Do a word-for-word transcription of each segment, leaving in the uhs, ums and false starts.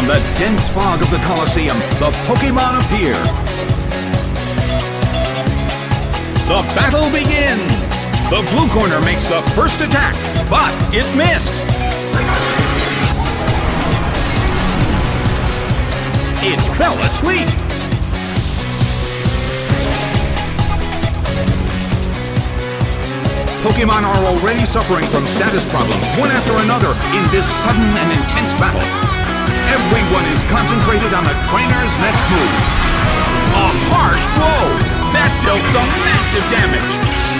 From the dense fog of the Colosseum, the Pokémon appear. The battle begins! The blue corner makes the first attack, but it missed! It fell asleep! Pokémon are already suffering from status problems, one after another, in this sudden and intense battle. Everyone is concentrated on the trainer's next move. A harsh blow! That dealt some massive damage!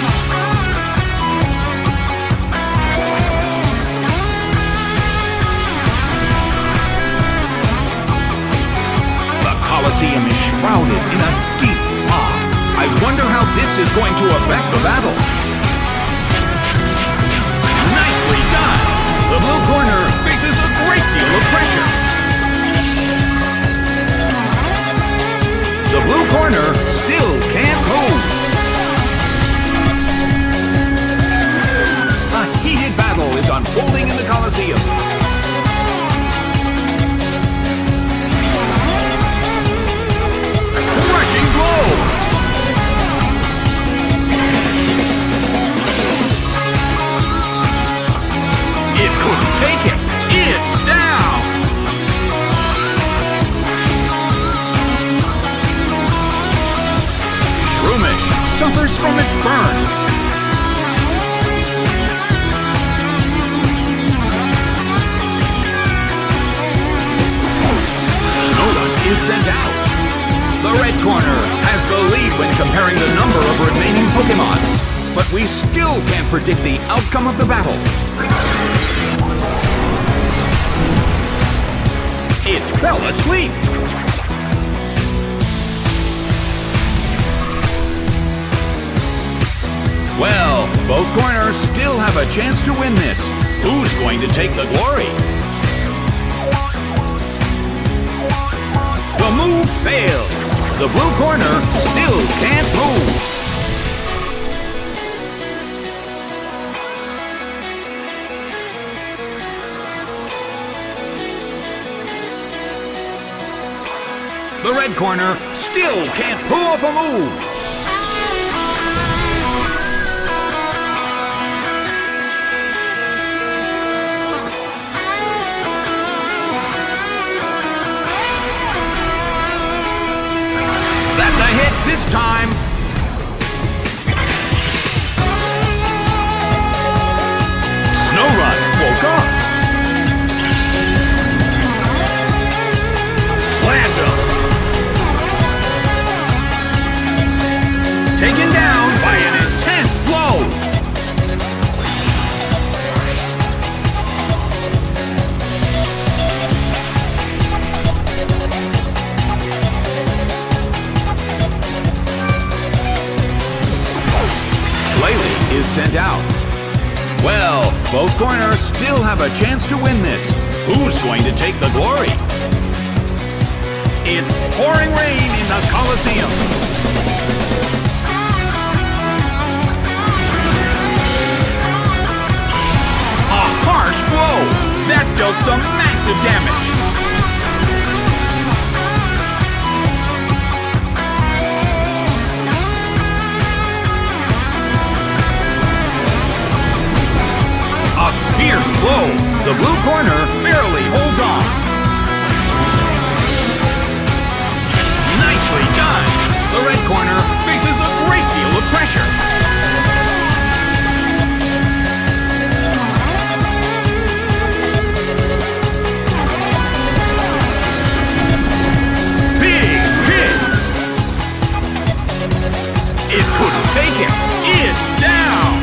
The Colosseum is shrouded in a deep fog. I wonder how this is going to affect the battle. Nicely done! The blue corner faces a great deal of pressure. The blue corner still can't move. A heated battle is unfolding in the Colosseum. Rushing blow! It couldn't take it. It's down. Shroomish suffers from its burn. Snorunt is sent out. The red corner has the lead when comparing the number of remaining Pokémon. But we still can't predict the outcome of the battle. It fell asleep! Well, both corners still have a chance to win this. Who's going to take the glory? The move failed. The blue corner still can't move. The red corner still can't pull off a move. That's a hit this time. Snorunt woke up. Slammed him. Taken down by an intense blow! Glalie is sent out. Well, both corners still have a chance to win this. Who's going to take the glory? It's pouring rain in the Colosseum. Harsh blow! That dealt some massive damage! A fierce blow! The blue corner barely holds on. Nicely done! The red corner faces a great deal of pressure. It couldn't take it. It's down.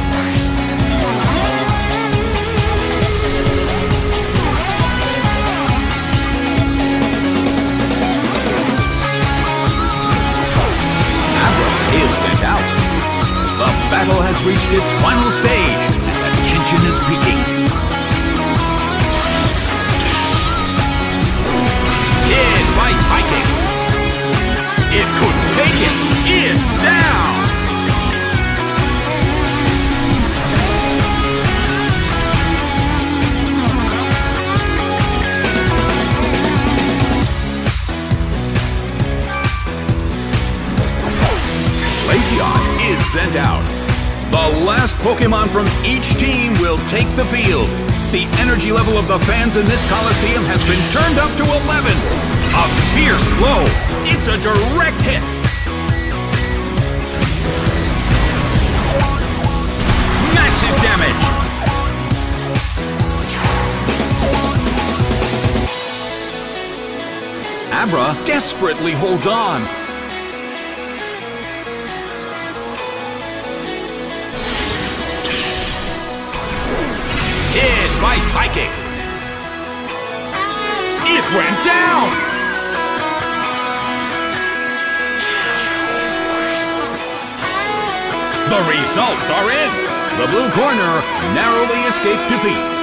Abra is sent out. The battle has reached its final stage, and the tension is peaking. Hit by Psychic. It couldn't take it. It's down! from each team will take the field. The energy level of the fans in this Coliseum has been turned up to eleven. A fierce blow. It's a direct hit. Massive damage. Abra desperately holds on. Hit by Psychic. It went down. The results are in. The blue corner narrowly escaped defeat.